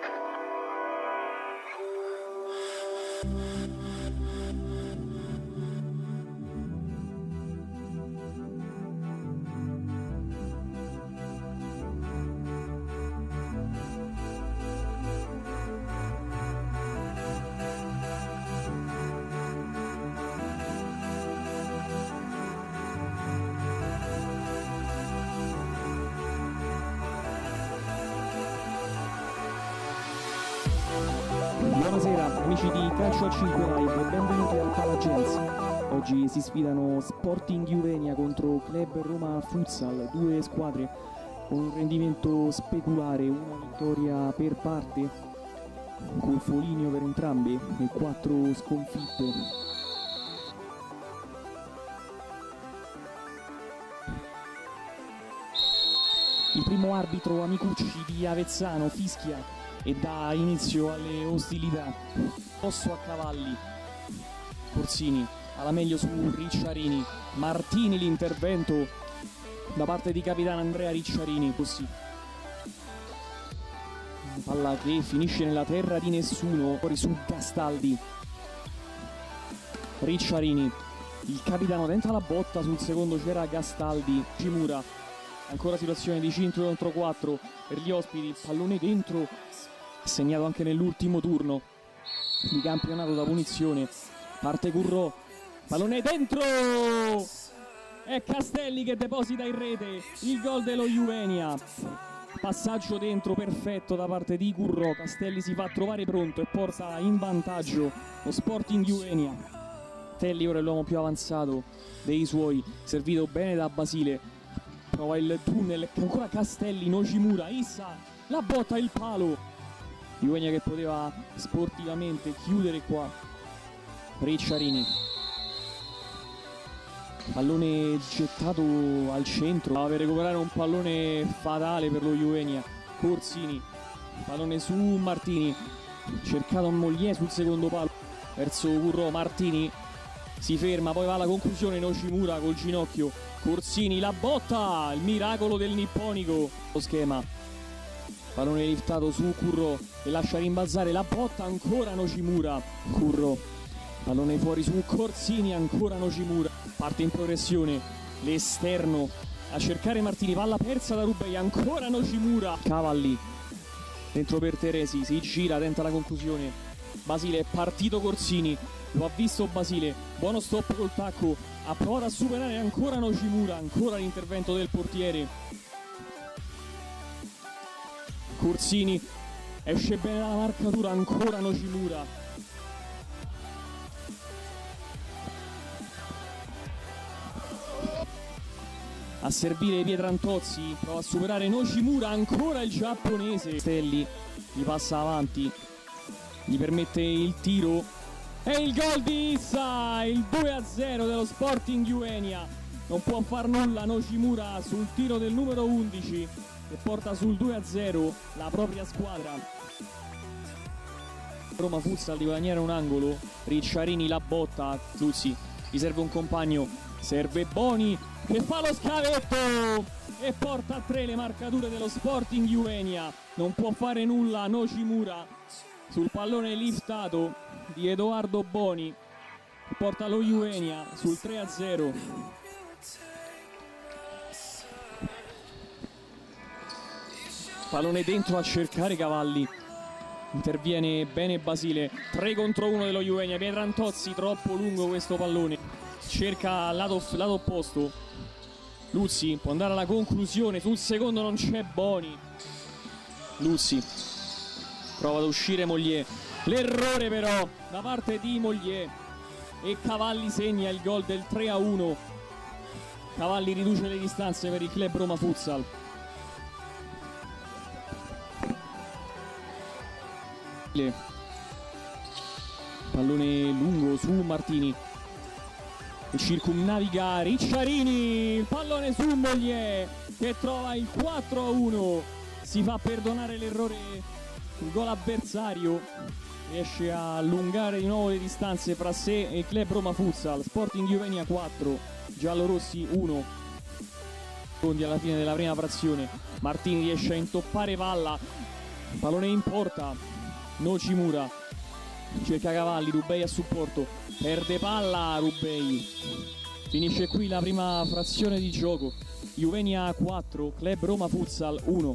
Buonasera amici di Calcio a 5 Live, benvenuti al Palagenzi. Oggi si sfidano Sporting Juvenia contro Club Roma Futsal, due squadre con un rendimento speculare, una vittoria per parte, colfolinio per entrambe e 4 sconfitte. Il primo arbitro Amicucci di Avezzano fischia e dà inizio alle ostilità. Posto a cavalli, Corsini alla meglio su Ricciarini, Martini l'intervento da parte di capitano Andrea Ricciarini, così palla che finisce nella terra di nessuno, fuori su Castaldi. Ricciarini, il capitano tenta la botta, sul secondo c'era Castaldi. Cimura, ancora situazione di 5 contro 4 per gli ospiti, pallone dentro, segnato anche nell'ultimo turno di campionato da punizione. Parte Currò, pallone dentro, è Castelli che deposita in rete il gol dello Juvenia. Passaggio dentro perfetto da parte di Currò, Castelli si fa trovare pronto e porta in vantaggio lo Sporting Juvenia. Castelli ora è l'uomo più avanzato dei suoi, servito bene da Basile, prova il tunnel, ancora Castelli, Nojimura, Issa, la botta, il palo. Juvenia che poteva sportivamente chiudere qua. Ricciarini, pallone gettato al centro, va per recuperare un pallone fatale per lo Juvenia. Corsini, pallone su Martini, cercato Mogliè sul secondo palo verso Currò. Martini si ferma, poi va alla conclusione Nojimura col ginocchio. Corsini, la botta, il miracolo del nipponico. Lo schema, pallone liftato su Currò e lascia rimbalzare, la botta, ancora Nojimura. Currò, pallone fuori su Corsini, ancora Nojimura. Parte in progressione, l'esterno a cercare Martini, palla persa da Rubei, ancora Nojimura. Cavalli, dentro per Teresi, si gira, tenta la conclusione. Basile, è partito Corsini, lo ha visto Basile, buono stop col tacco, ha provato a superare ancora Nojimura, ancora l'intervento del portiere. Corsini, esce bene dalla marcatura, ancora Nojimura. A servire Pietrantozzi, prova a superare Nojimura, ancora il giapponese. Stelli gli passa avanti, gli permette il tiro e il gol di Issa, il 2-0 dello Sporting Juvenia. Non può far nulla Nojimura sul tiro del numero 11 che porta sul 2-0 la propria squadra. Roma Futsal di guadagnare un angolo. Ricciarini, la botta, Zuzzi, gli serve un compagno, serve Boni che fa lo scavetto e porta a 3 le marcature dello Sporting Juvenia. Non può fare nulla Nojimura sul pallone liftato di Edoardo Boni, porta lo Juvenia sul 3-0. Pallone dentro a cercare Cavalli, interviene bene Basile, 3 contro 1 dello Juvenia. Pietrantozzi, troppo lungo questo pallone, cerca lato opposto. Luzzi può andare alla conclusione, sul secondo non c'è Boni. Luzzi prova ad uscire Mogliè, l'errore però da parte di Mogliè e Cavalli segna il gol del 3-1. Cavalli riduce le distanze per il Club Roma Futsal. Pallone lungo su Martini, il circumnaviga Ricciarini, il pallone su Mogliè che trova il 4-1, si fa perdonare l'errore, il gol avversario, riesce a allungare di nuovo le distanze fra sé e il Club Roma Futsal. Sporting Juvenia 4, giallorossi 1. Secondi alla fine della prima frazione, Martini riesce a intoppare palla, pallone in porta, Nojimura cerca Cavalli, Rubei a supporto, perde palla Rubei. Finisce qui la prima frazione di gioco. Juvenia 4, Club Roma Futsal 1.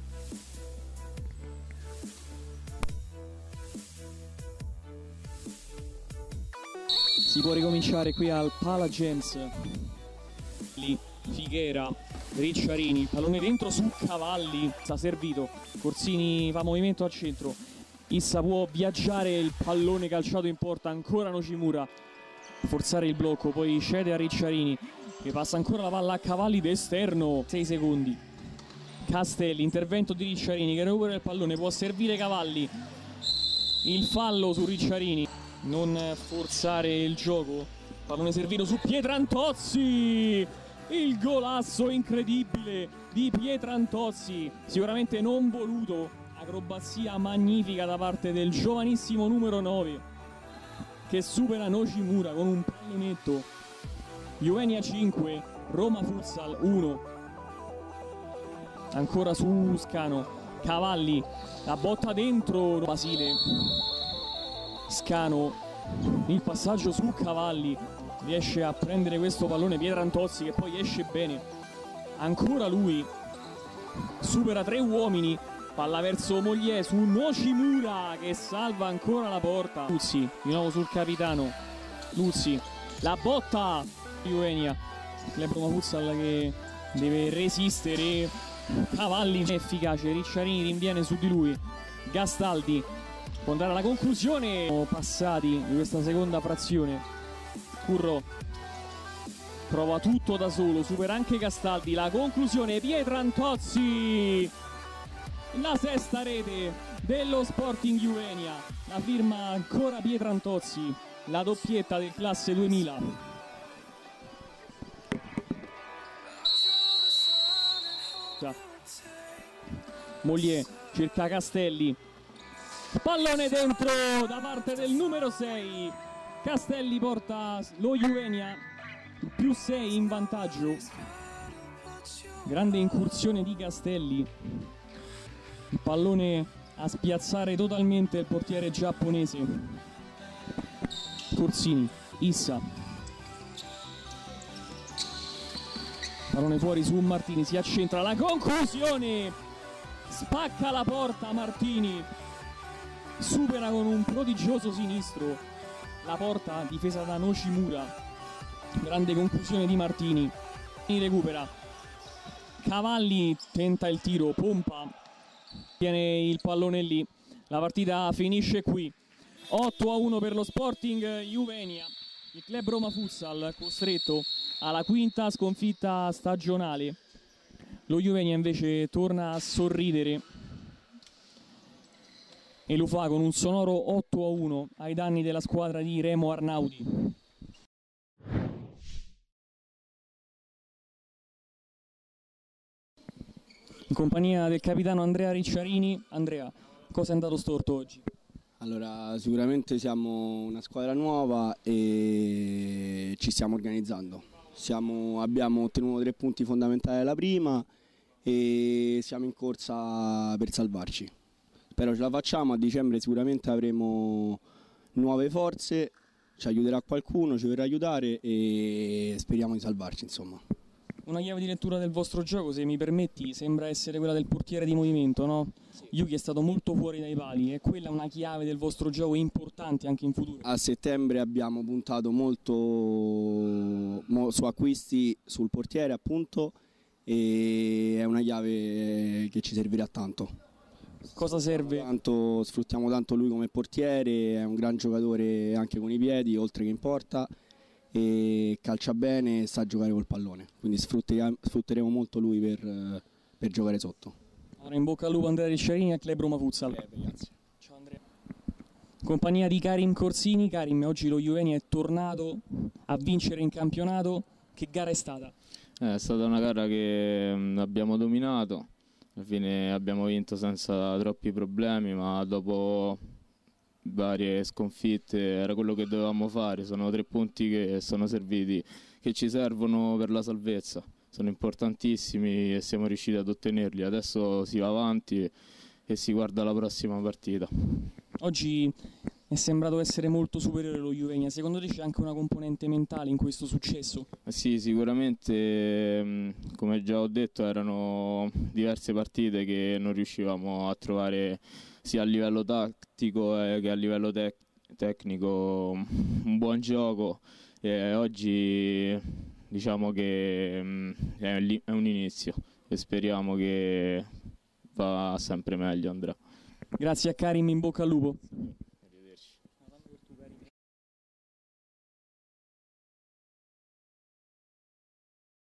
Si può ricominciare qui al Pala Gems. Lì Figuera, Ricciarini, pallone dentro su Cavalli, sta servito, Corsini fa movimento al centro, Issa può viaggiare, il pallone calciato in porta, ancora Nojimura, forzare il blocco, poi cede a Ricciarini che passa ancora la palla a Cavalli d'esterno, 6 secondi. Castelli, intervento di Ricciarini che recupera il pallone, può servire Cavalli, il fallo su Ricciarini, non forzare il gioco, pallone servito su Pietrantozzi, il golasso incredibile di Pietrantozzi, sicuramente non voluto, acrobazia magnifica da parte del giovanissimo numero 9 che supera Nojimura con un pallonetto. Juvenia 5, Roma Futsal 1. Ancora su Scano, Cavalli, la botta dentro Basile, Scano, il passaggio su Cavalli, riesce a prendere questo pallone Pietrantozzi che poi esce bene, ancora lui, supera 3 uomini, palla verso Moglie su Nojimura che salva ancora la porta. Luzzi, di nuovo sul capitano, Luzzi, la botta Juvenia, Club Roma Futsal che deve resistere, Cavalli efficace, Ricciarini rinviene su di lui, Gastaldi può andare alla conclusione. Siamo passati di questa seconda frazione. Curro prova tutto da solo, supera anche Gastaldi, la conclusione Pietrantozzi, la sesta rete dello Sporting Juvenia, la firma ancora Pietrantozzi, la doppietta del classe 2000. Moglie cerca Castelli, pallone dentro da parte del numero 6, Castelli porta lo Juvenia più 6 in vantaggio, grande incursione di Castelli, il pallone a spiazzare totalmente il portiere giapponese. Corsini, Issa, pallone fuori su Martini, si accentra, la conclusione, spacca la porta Martini, supera con un prodigioso sinistro la porta difesa da Nojimura, grande conclusione di Martini, recupera, Cavalli tenta il tiro, pompa, tiene il pallone lì, la partita finisce qui, 8-1 per lo Sporting Juvenia, il Club Roma Futsal costretto alla quinta sconfitta stagionale. Lo Juvenia invece torna a sorridere e lo fa con un sonoro 8-1 ai danni della squadra di Remo Arnaudi. In compagnia del capitano Andrea Ricciarini. Andrea, cosa è andato storto oggi? Allora, sicuramente siamo una squadra nuova e ci stiamo organizzando. Abbiamo ottenuto 3 punti fondamentali alla prima e siamo in corsa per salvarci. Spero ce la facciamo, a dicembre sicuramente avremo nuove forze, ci aiuterà qualcuno, ci verrà a aiutare e speriamo di salvarci, insomma. Una chiave di lettura del vostro gioco, se mi permetti, sembra essere quella del portiere di movimento, no? Sì. Yuki è stato molto fuori dai pali, è quella una chiave del vostro gioco importante anche in futuro? A settembre abbiamo puntato molto su acquisti sul portiere, appunto, e è una chiave che ci servirà tanto. Cosa serve? Sfruttiamo tanto lui come portiere, è un gran giocatore anche con i piedi, oltre che in porta, e calcia bene e sa giocare col pallone, quindi sfrutteremo molto lui per giocare sotto. Allora, in bocca al lupo Andrea Ricciarini a Club Roma Futsal. Grazie. Ciao Andrea. Compagnia di Karim Corsini. Karim, oggi lo Juvenia è tornato a vincere in campionato, che gara è stata? È stata una gara che abbiamo dominato, alla fine abbiamo vinto senza troppi problemi, ma dopo varie sconfitte era quello che dovevamo fare. Sono 3 punti che sono serviti, che ci servono per la salvezza, sono importantissimi e siamo riusciti ad ottenerli. Adesso si va avanti e si guarda la prossima partita. Oggi è sembrato essere molto superiore lo Juvenia, secondo te c'è anche una componente mentale in questo successo? Sì, sicuramente, come già ho detto, erano diverse partite che non riuscivamo a trovare sia a livello tattico che a livello tecnico un buon gioco, e oggi diciamo che è un inizio e speriamo che va sempre meglio, Andrea. Grazie a Karim, in bocca al lupo.